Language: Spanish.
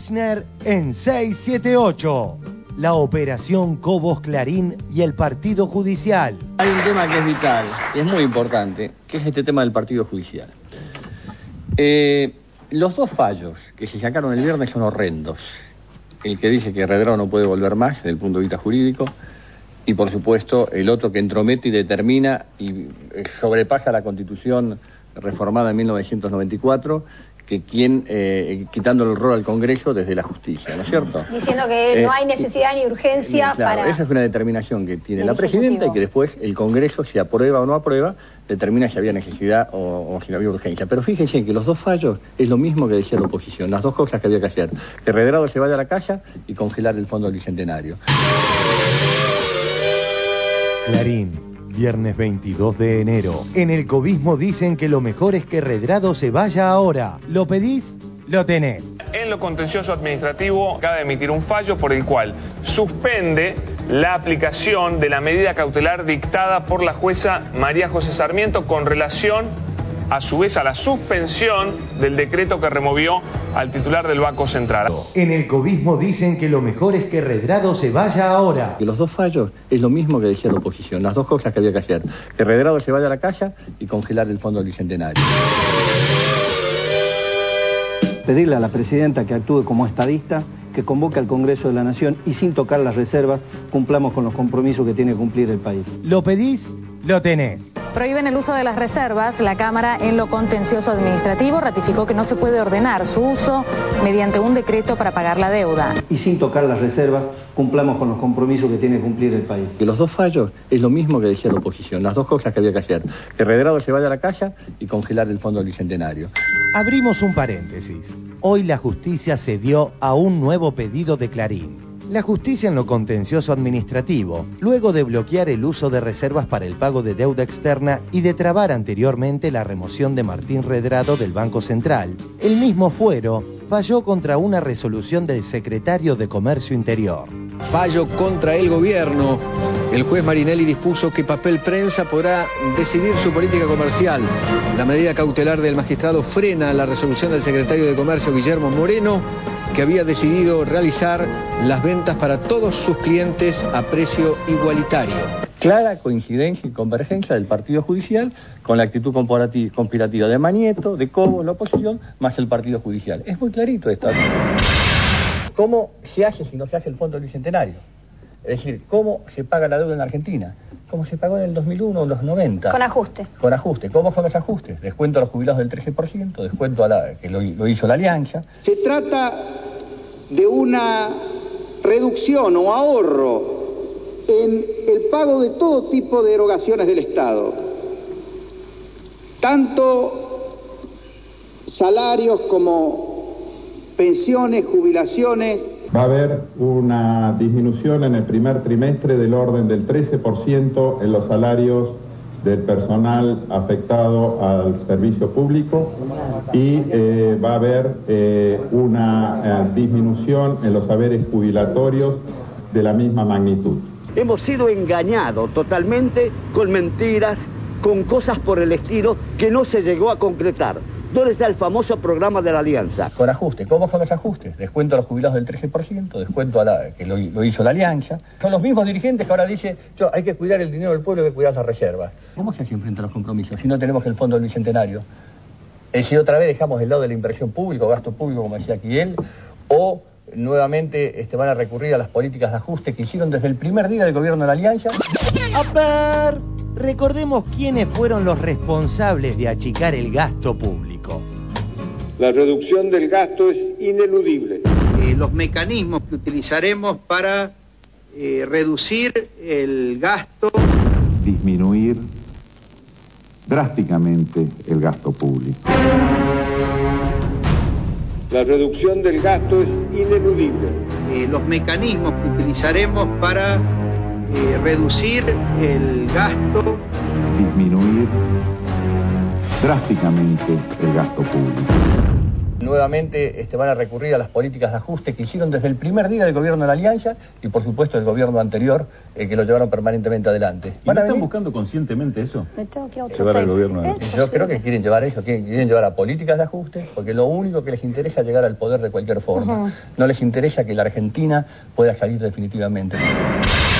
Kirchner en 678. La operación Cobos Clarín y el partido judicial. Hay un tema que es vital, y es muy importante, que es este tema del partido judicial. Los dos fallos que se sacaron el viernes son horrendos. El que dice que Redrado no puede volver más desde el punto de vista jurídico, y por supuesto el otro que entromete y determina y sobrepasa la Constitución reformada en 1994, que quitando el rol al Congreso desde la justicia, ¿no es cierto? Diciendo que no hay necesidad ni urgencia claro, para... Esa es una determinación que tiene la presidenta y que después el Congreso, si aprueba o no aprueba, determina si había necesidad o si no había urgencia. Pero fíjense que los dos fallos es lo mismo que decía la oposición, las dos cosas que había que hacer, que Redrado se vaya a la casa y congelar el Fondo del Bicentenario. Clarín, viernes 22 de enero. En el cobismo dicen que lo mejor es que Redrado se vaya ahora. ¿Lo pedís? Lo tenés. En lo contencioso administrativo acaba de emitir un fallo por el cual suspende la aplicación de la medida cautelar dictada por la jueza María José Sarmiento con relación, a su vez, a la suspensión del decreto que removió al titular del Banco Central. En el cobismo dicen que lo mejor es que Redrado se vaya ahora. Los dos fallos es lo mismo que decía la oposición, las dos cosas que había que hacer, que Redrado se vaya a la casa y congelar el Fondo del Bicentenario. Pedirle a la presidenta que actúe como estadista, que convoque al Congreso de la Nación y sin tocar las reservas cumplamos con los compromisos que tiene que cumplir el país. ¿Lo pedís? Lo tenés. Prohíben el uso de las reservas. La Cámara, en lo contencioso administrativo, ratificó que no se puede ordenar su uso mediante un decreto para pagar la deuda. Y sin tocar las reservas, cumplamos con los compromisos que tiene que cumplir el país. Los dos fallos es lo mismo que decía la oposición, las dos cosas que había que hacer, que Redrado se vaya a la casa y congelar el Fondo del Bicentenario. Abrimos un paréntesis. Hoy la justicia cedió a un nuevo pedido de Clarín. La justicia en lo contencioso administrativo, luego de bloquear el uso de reservas para el pago de deuda externa y de trabar anteriormente la remoción de Martín Redrado del Banco Central, el mismo fuero falló contra una resolución del secretario de Comercio Interior. Fallo contra el gobierno. El juez Marinelli dispuso que Papel Prensa podrá decidir su política comercial. La medida cautelar del magistrado frena la resolución del secretario de Comercio, Guillermo Moreno, que había decidido realizar las ventas para todos sus clientes a precio igualitario. Clara coincidencia y convergencia del partido judicial con la actitud conspirativa de Manieto, de Cobos, la oposición, más el partido judicial. Es muy clarito esto. ¿Cómo se hace si no se hace el Fondo del Bicentenario? Es decir, ¿cómo se paga la deuda en la Argentina? ¿Cómo se pagó en el 2001 o en los 90? Con ajuste. Con ajuste. ¿Cómo son los ajustes? Descuento a los jubilados del 13%, descuento que lo hizo la Alianza. Se trata de una reducción o ahorro en el pago de todo tipo de erogaciones del Estado. Tanto salarios como pensiones, jubilaciones. Va a haber una disminución en el primer trimestre del orden del 13% en los salarios del personal afectado al servicio público y va a haber una disminución en los haberes jubilatorios de la misma magnitud. Hemos sido engañados totalmente con mentiras, con cosas por el estilo que no se llegó a concretar. ¿Dónde está el famoso programa de la Alianza? Con ajuste. ¿Cómo son los ajustes? Descuento a los jubilados del 13%, descuento que lo hizo la Alianza. Son los mismos dirigentes que ahora dicen, hay que cuidar el dinero del pueblo y hay que cuidar las reservas. ¿Cómo se hace frente a los compromisos si no tenemos el Fondo del Bicentenario? Es decir, otra vez dejamos el lado de la inversión pública o gasto público, como decía aquí él, o nuevamente van a recurrir a las políticas de ajuste que hicieron desde el primer día del gobierno de la Alianza. A ver, recordemos quiénes fueron los responsables de achicar el gasto público. La reducción del gasto es ineludible. Los mecanismos que utilizaremos para reducir el gasto. Disminuir drásticamente el gasto público. La reducción del gasto es ineludible. Los mecanismos que utilizaremos para reducir el gasto. Disminuir drásticamente el gasto público. Nuevamente van a recurrir a las políticas de ajuste que hicieron desde el primer día del gobierno de la Alianza y por supuesto del gobierno anterior que lo llevaron permanentemente adelante. ¿Y no están buscando conscientemente eso? Llevar al gobierno a... Yo creo que quieren llevar eso, quieren llevar a políticas de ajuste, porque lo único que les interesa es llegar al poder de cualquier forma. No les interesa que la Argentina pueda salir definitivamente.